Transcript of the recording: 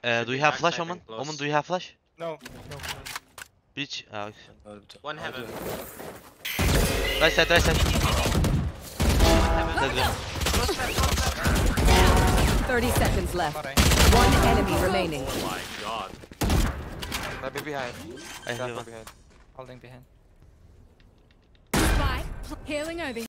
Do you have flash, Omen? Omen, do you have flash? No. Beach. Okay. One heaven. Right side. Heaven. 30 seconds left. Alright. One enemy remaining. Oh my god. Maybe behind. I have Careful one. behind. Holding behind. Spike. Healing over